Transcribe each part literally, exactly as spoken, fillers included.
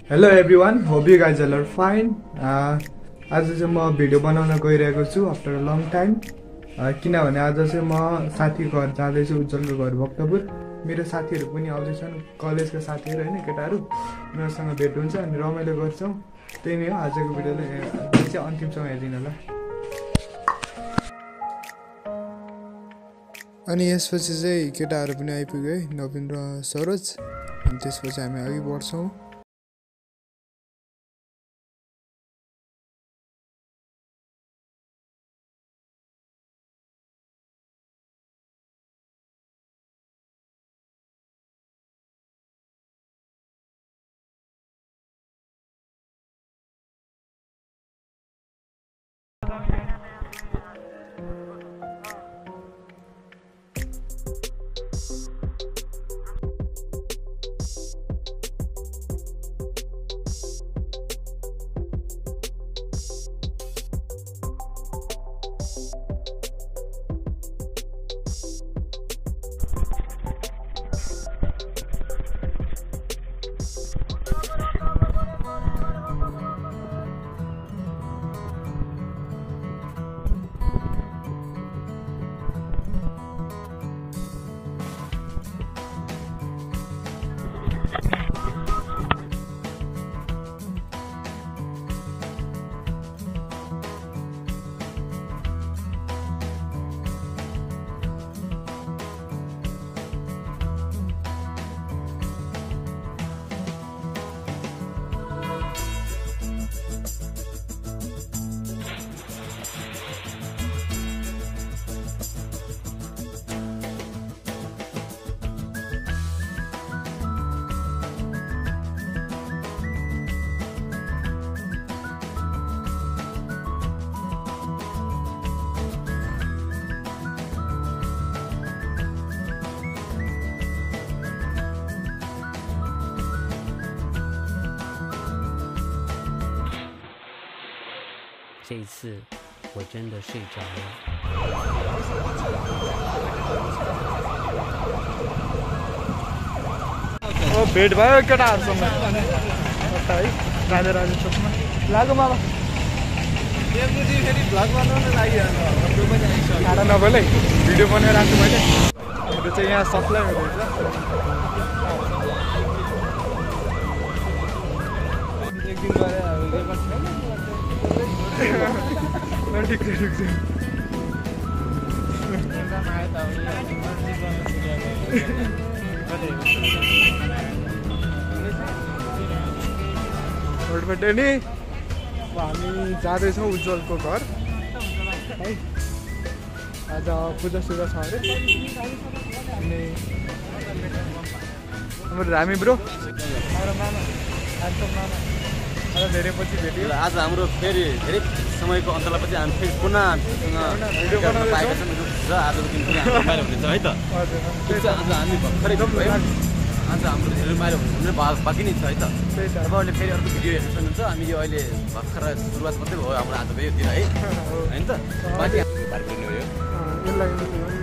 Hello everyone, hope you guys are fine. आज चाहिँ म भिडियो बनाउन गइरहेको छु आफ्टर अ लङ टाइम, किनभने आज चाहिँ म साथीको घर जाँदैछु, उज्जवलको घर भक्तपुर। मेरो साथीहरू पनि आउँदैछन्, कलेजका साथीहरू होइन, केटाहरू। उनीहरूसँग भेट हुन्छ अनि रमाइलो गर्छौँ। त्यही नै हो आजको भिडियोले चाहिँ अन्तिमसम्म हेरिदिनु होला। अनि यसपछि चाहिँ केटाहरू पनि आइपुग्यो है, नवीन र सरोज। अनि त्यसपछि हामी अघि बढ्छौँ। 这一次我真的睡着了。 ओ भेट भयो केटाहरूसँग है, राजा राजा चोकमा लाग्यो मलाई। फेरि भ्लग बनाउन लागि खाना नभएलै भिडियो बनाएर राख्छु मैले। मेरो चाहिँ यहाँ सप्लाई हुँदैछ। एक दिन गएर ठिक छ ठिक छ। रोडबाट नि हामी जाँदैछौँ उज्जवलको घर है। आज पूजा सुजा छ अरे। अनि हाम्रो हामी ब्रो हाम्रो मामा आजको मामा आज धेरै पछि भेट्यो। आज हाम्रो फेरि धेरै समयको अन्तरालपछि हामी फेरि पुनः भिडियो बनाउन पाएका छौँ र आजको दिन पनि हाम्रो रमाइलो हुनेछ है त। आज हामी भर्खरै भयो। आज हाम्रो धेरै रमाइलो हुने बाँकी नै छ है त। तपाईँहरूले फेरि अर्को भिडियो हेर्न सक्नुहुन्छ। हामी यो अहिले भर्खर सुरुवात मात्रै भयो हाम्रो आजको यो दिन है होइन त। बाँकी पार्किनु हो यसलाई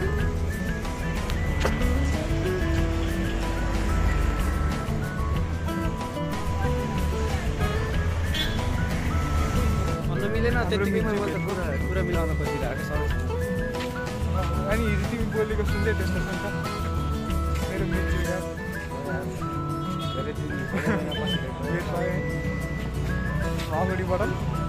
मिलेन त्यतिकैमा म त पुरा पुरा मिलाउन खोजिरहेको छ। अनि हिजो तिमी बोलेको सुन्दै त्यस्तो छ मेरो मित्र यार धेरै दिन अगाडिबाट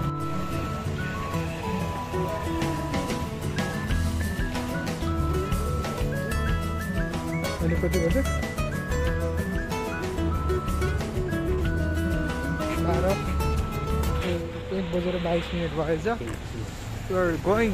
अहिले कति बज्यो? बाह्र एक बजेर बाइस मिनट भएछ। We're going.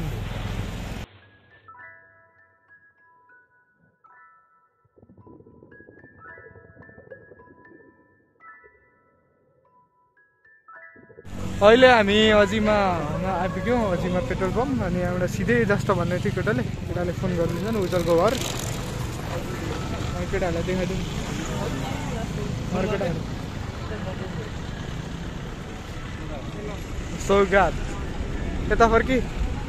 अहिले हामी अझीमा आइपुग्यौँ, अझीमा पेट्रोल पम्प। अनि यहाँबाट सिधै जस्तो भन्दै थियो केटाले केटाले फोन गरिदिन्छ उज्जवलको घर। केटाहरूलाई देखाइदिउँ अरू केटाहरू सौगात यता फर्की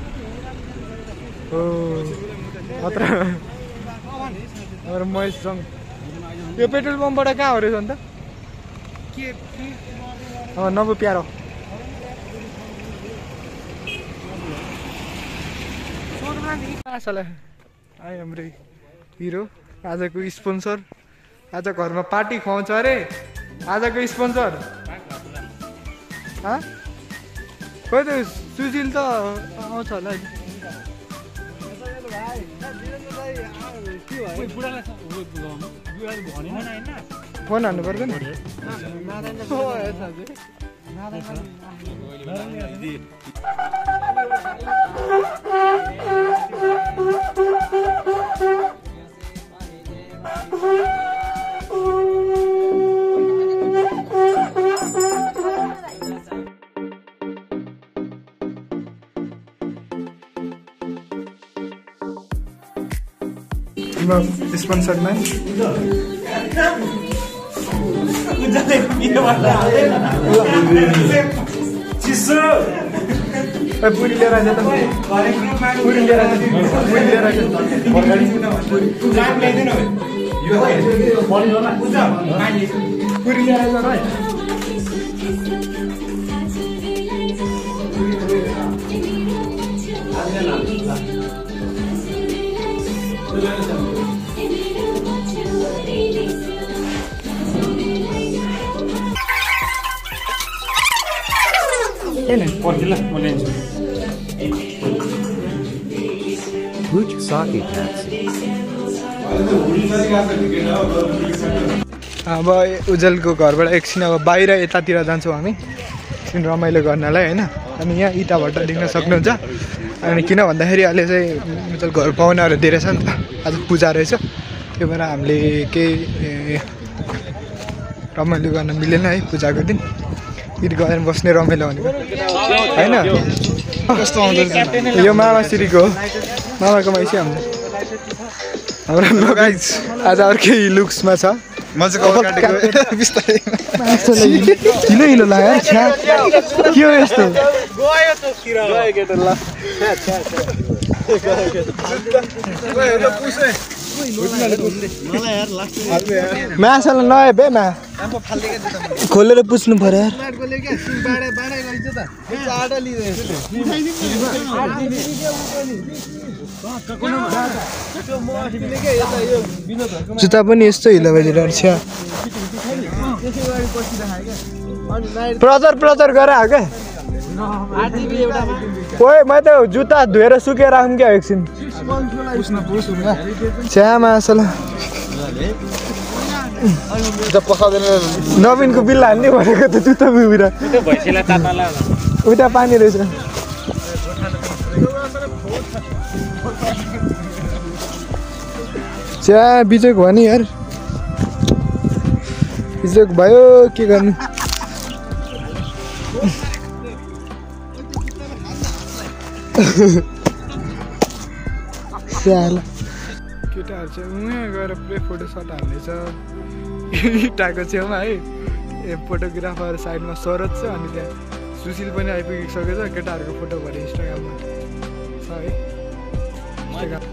हो अत्र हाम्रो महेश जङ। यो पेट्रोल पम्पबाट कहाँ हो रहेछ अन्त? अँ नबो प्यारो आयो हाम्रो हिरो आजको स्पोन्सर आज घरमा पार्टी खुवाउँछ अरे आजको स्पोन्सर खोइ त सुशील त आउँछ होला फोन हान्नु पर्दैन स्पोन्सर म्यान पुरी लिएर आइज त पुरी लिएर आइज पुरी लिएर आइज पुरी लिएर आइज भाइ Buch Sake Taxi. अब उज्जवलको घरबाट एकछिन अब बाहिर यतातिर जान्छौँ हामी एकछिन रमाइलो गर्नलाई होइन अनि यहाँ इँटाबाट देख्न सक्नुहुन्छ अनि किन भन्दाखेरि अहिले चाहिँ उज्जवल घर पाहुनाहरू धेरै छ नि त आज पूजा रहेछ त्यो भएर हामीले केही रमाइलो गर्न मिलेन है पूजाको दिन गीत गाएर बस्ने रमाइलो भनेको होइन कस्तो आउँदो यो मामाश्रीको हो मामाको मैसी हाम्रो हाम्रो गाइज आज अर्कै लुक्समा छ हिलो हिलो लाग्यो के हो यस्तो माछालाई नआए बे मा खोलेर पुछ्नु पर्यो जुत्ता पनि यस्तो हिलो भइदिरहेको छ प्रचार प्रचार गरे क्या ओए म त जुत्ता धोएर सुकेर राखौँ क्या एकछिन च्यामा असल नवीनको बिल हान्ने भनेको त जुत्ता बिबिरा उता पानी रहेछ च्या बिजोक भयो नि यार बिजोक भयो के गर्नु केटाहरू चाहिँ उहाँ गएर पुरै फोटो सट हाल्दैछ इँटाको छेउमा है ए फोटोग्राफर साइडमा सरोज छ अनि त्यहाँ सुशील पनि आइपुगिसकेको छ केटाहरूको फोटो भरे इन्स्टाग्राममा छ है